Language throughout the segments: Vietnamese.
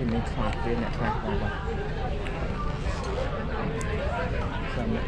thì mình phạt viên này phạt vào sao mẹ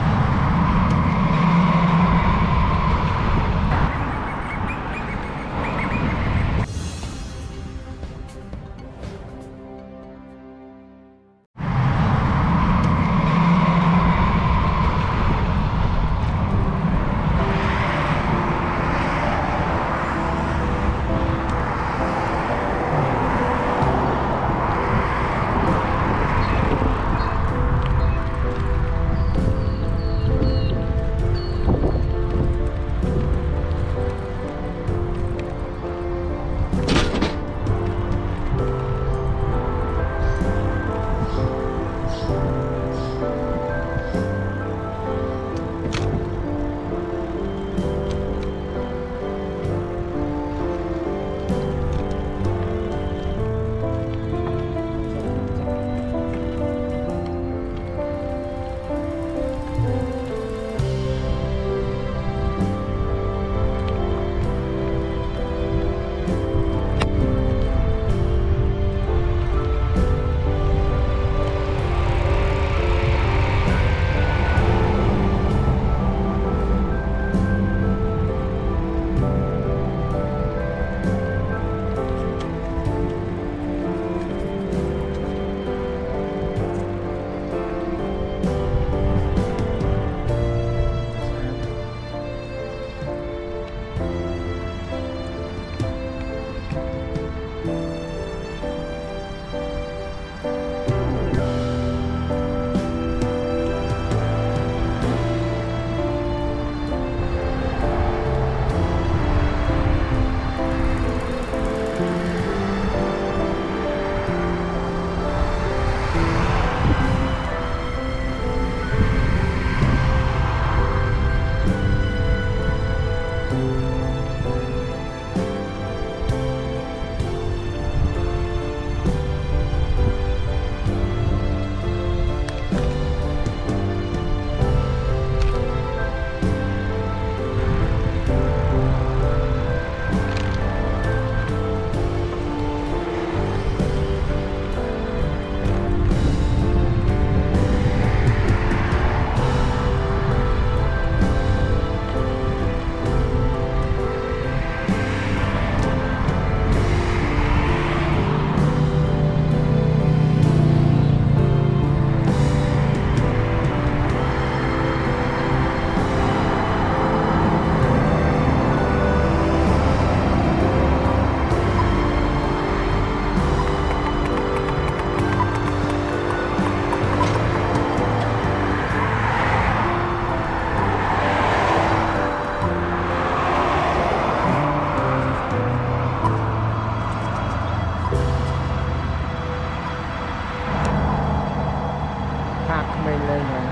mình lên rồi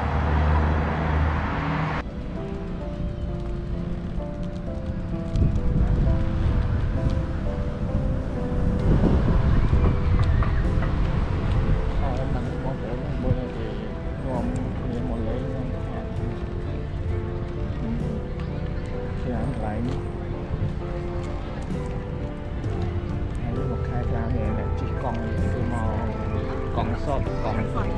lại hay một khai ra này là chỉ còn cái màu còn sót còn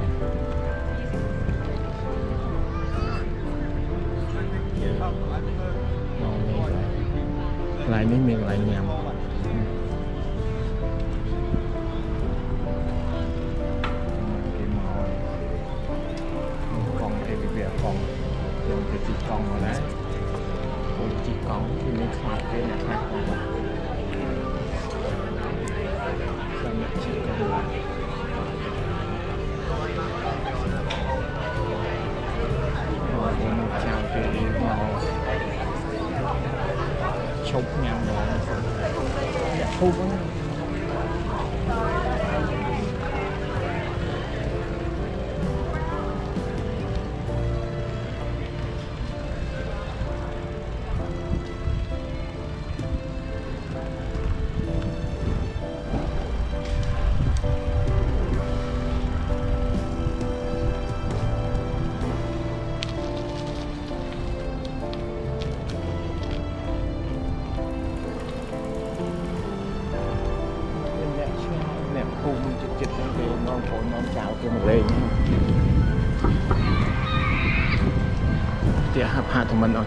lại mấy miếng lại nhầm cái màu còn cái việc còn dùng cái chỉ còn vào đấy chỉ còn thì mình phạt cái này phạt vào sao mẹ chỉ còn lại chào cái màu chụp nhầm rồi thu quá cùng chụp cái non phổi non chào kia một lên thì hạ thằng mình rồi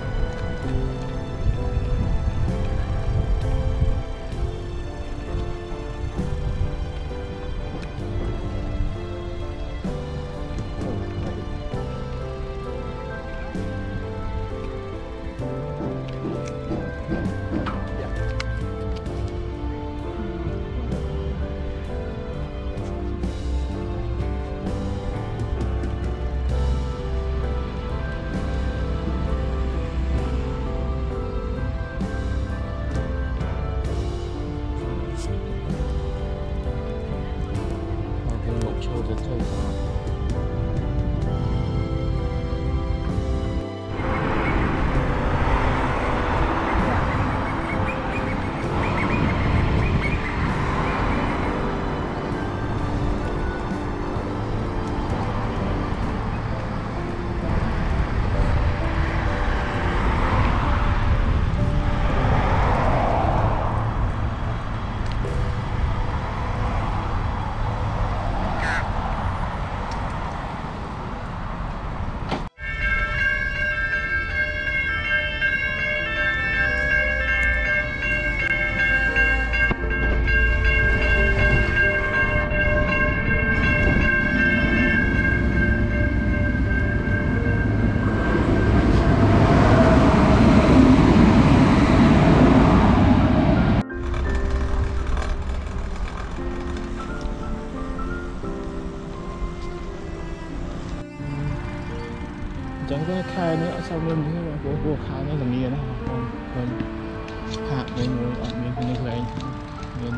chẳng có khai nữa sau lưng thế mà của khai nó là nghe đó còn hạ nên ngồi ở bên này thôi anh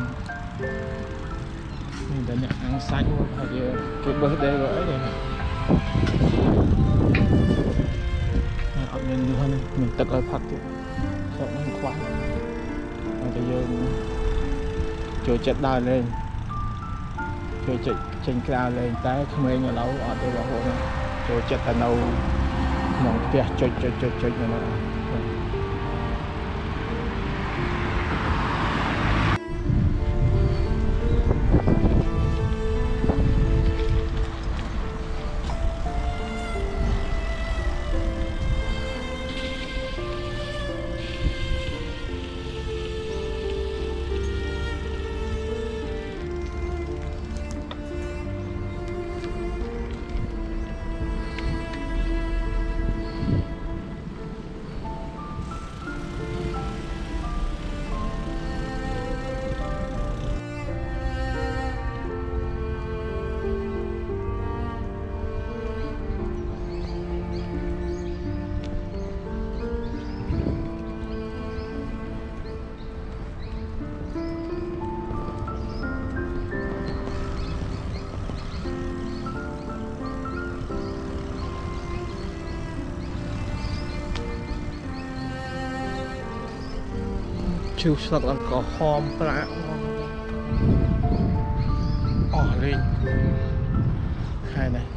nên đã nhận ăn xanh luôn hay cái birthday gửi này ở bên nữa mình tự lại phát thì sợ nó khoái bây giờ chơi chặt đai lên chơi chạy trên cao lên tay không ai nhà lâu ở đây bảo hộ chơi chặt tàn đâu mong kia chơi nó chiều sạc là có hòm plạ lên khai này